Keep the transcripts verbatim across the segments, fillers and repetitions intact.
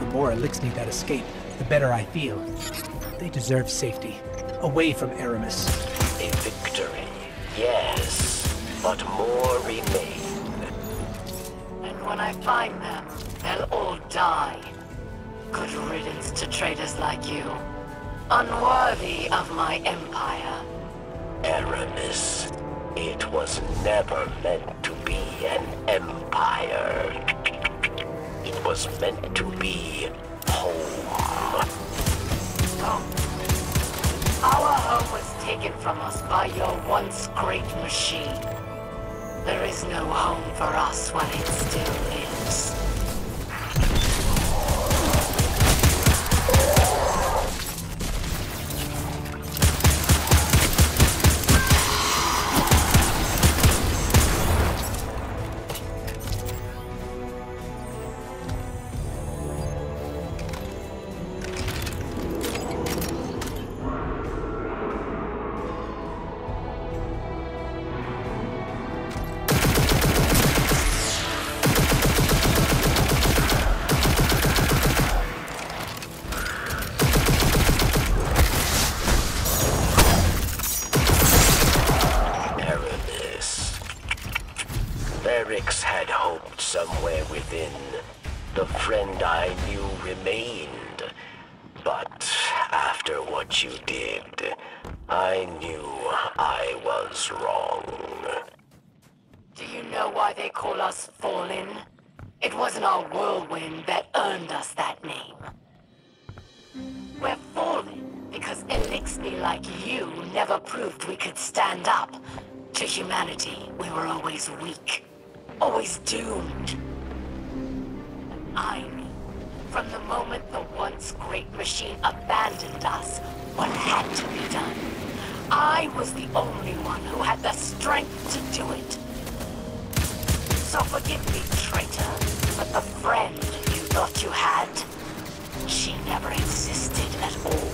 more Elixni that escape, the better I feel. They deserve safety, away from Aramis. A victory, yes, but more remain. And when I find them, they'll all die. Good riddance to traitors like you. Unworthy of my empire. Aramis, it was never meant to be an empire. It was meant to be home. Home. Our home was taken from us by your once great machine. There is no home for us while it still lives. Ferrix had hoped somewhere within. The friend I knew remained. But after what you did, I knew I was wrong. Do you know why they call us Fallen? It wasn't our whirlwind that earned us that name. We're Fallen because Elixni like you never proved we could stand up. To humanity, we were always weak. Always doomed. I knew, from the moment the once great machine abandoned us, what had to be done. I was the only one who had the strength to do it. So forgive me, traitor, but the friend you thought you had, she never existed at all.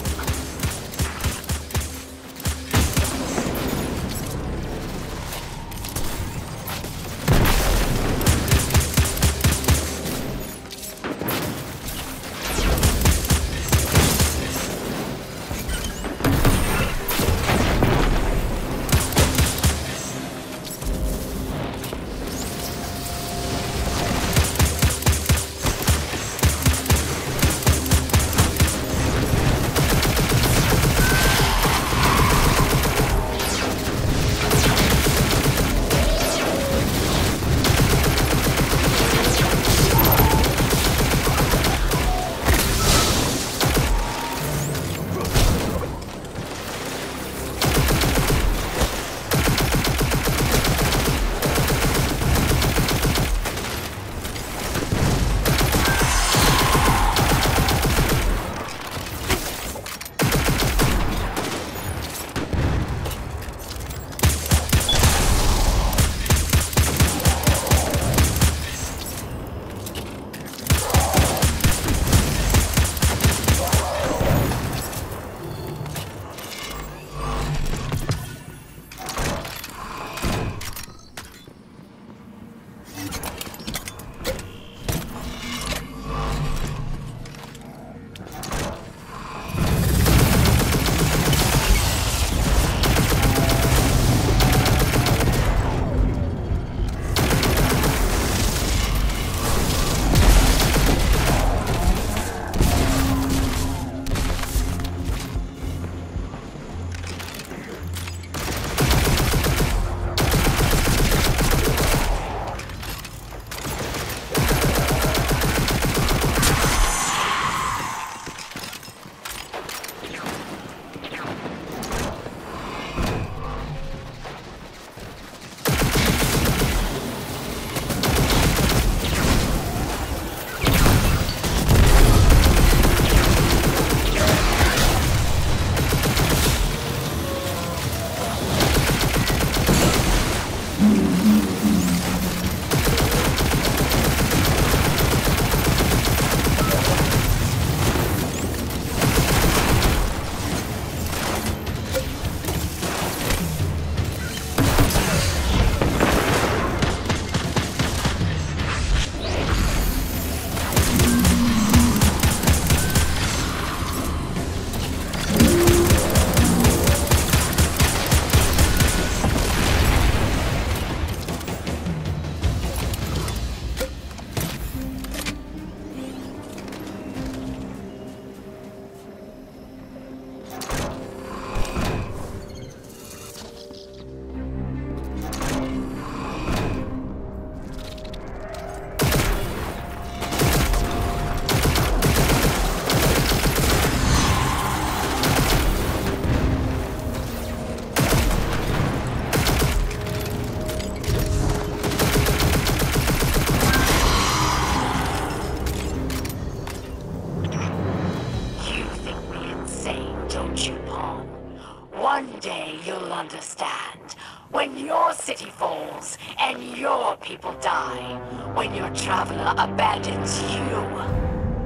land. When your city falls and your people die. When your traveler abandons you.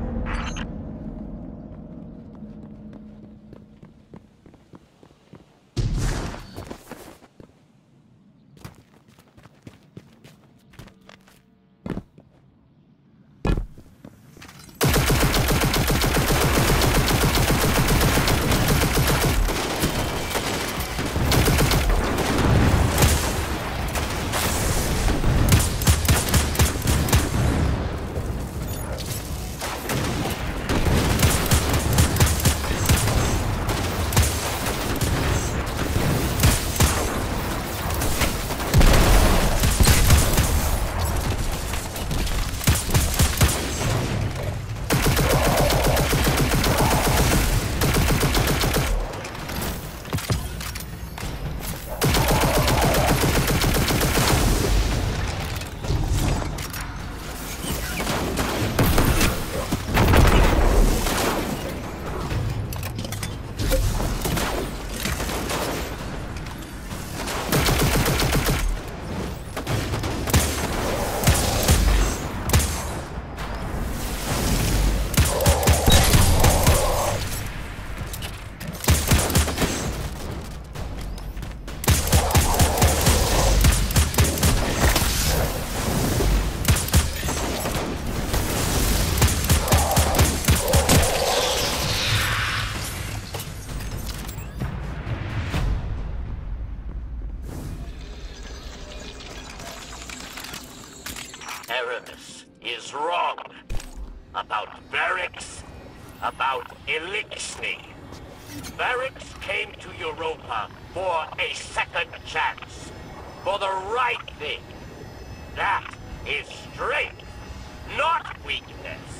Eramis is wrong about Variks, about Eliksni. Variks came to Europa for a second chance, for the right thing. That is strength, not weakness.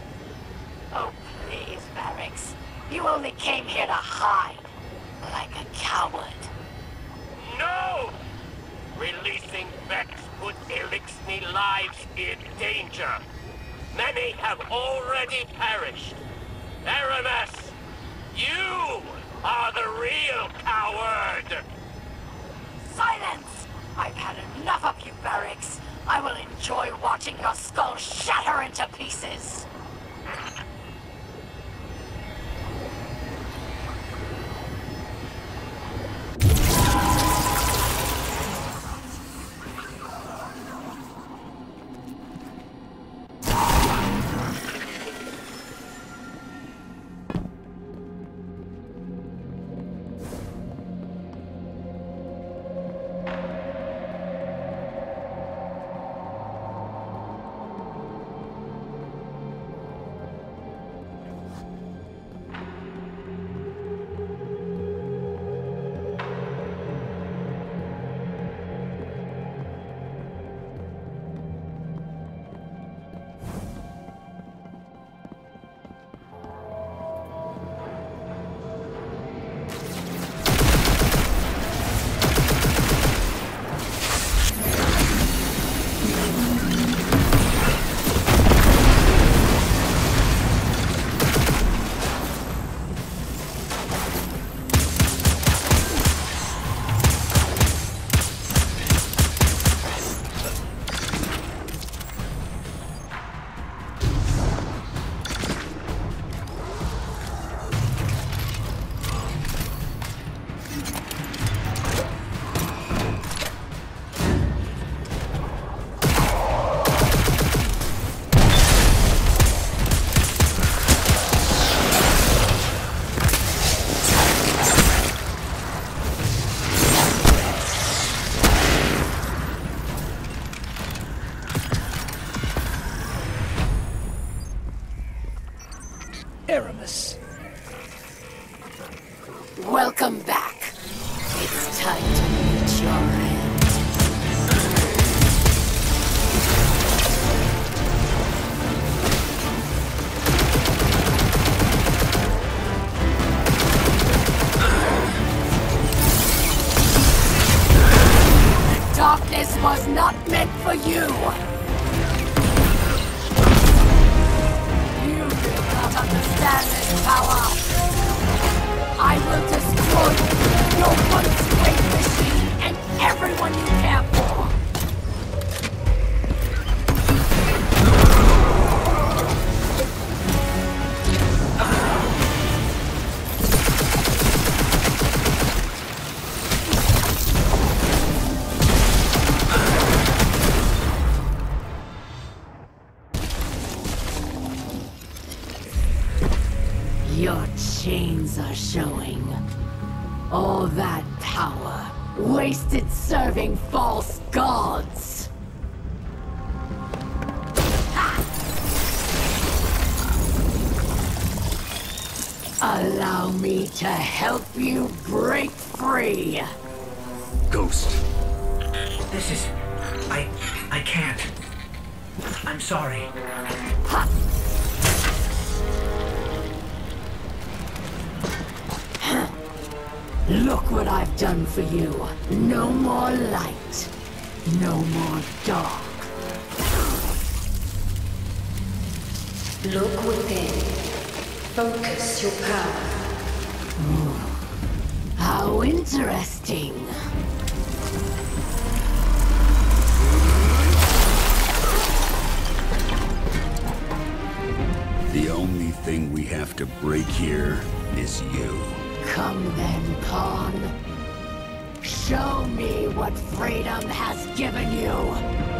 Oh, please, Variks. You only came here to hide, like a coward. No! Releasing Vex put Eliksni lives in danger. Many have already perished. Eramis, you are the real coward! Silence! I've had enough of you, Variks. I will enjoy watching your skull shatter into pieces. Eramis. Welcome back. It's time to meet your end. Darkness was not meant for you. You do not understand this power. I will destroy you. your once great machine and everyone you care for! Your chains are showing. All that power, wasted serving false gods. Ha! Allow me to help you break free. Ghost. This is... I... I can't. I'm sorry. Ha! Look what I've done for you. No more light. No more dark. Look within. Focus your power. How interesting. The only thing we have to break here is you. Come then, Pawn. Show me what freedom has given you.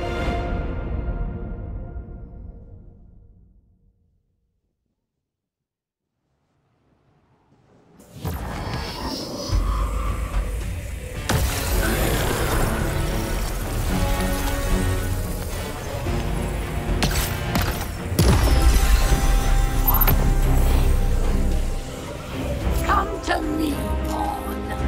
Come to me, Pawn.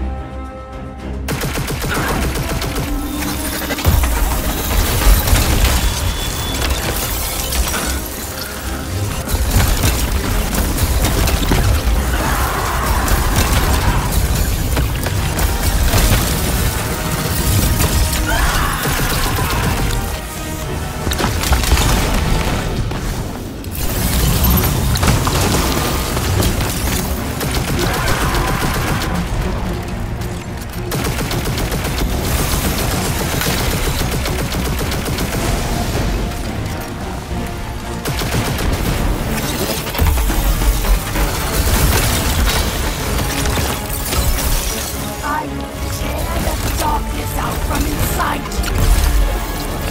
I tear the darkness out from inside you.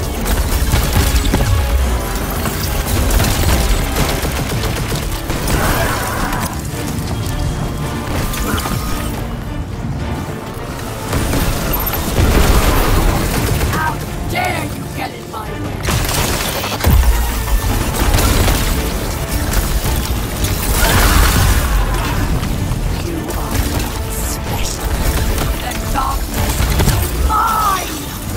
How dare you get in my way? You are not special. The darkness is mine!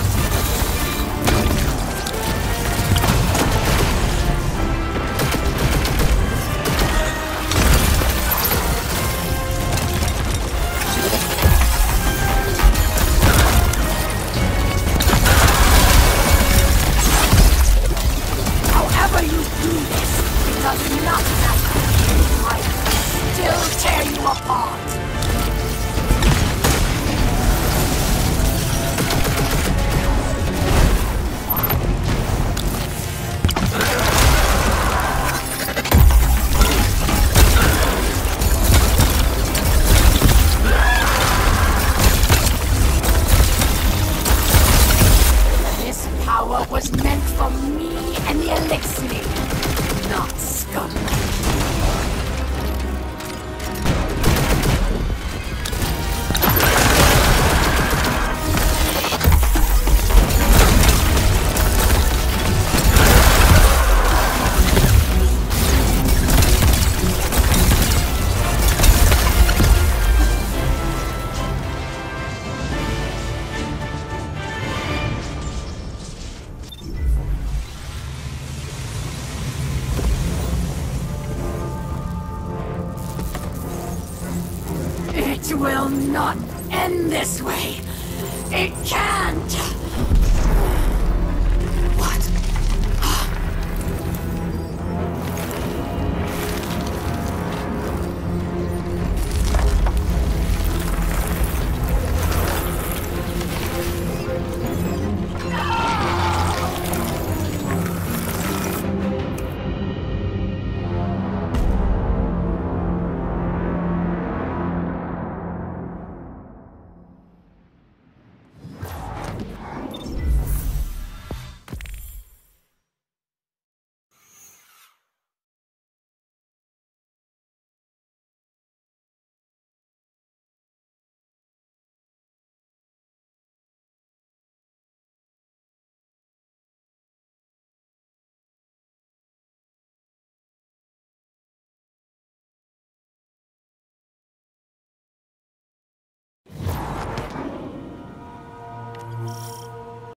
However you do this, it does not matter. I still tear you apart. This power was meant for me and the Elixir, not scum. It will not end this way. It can't!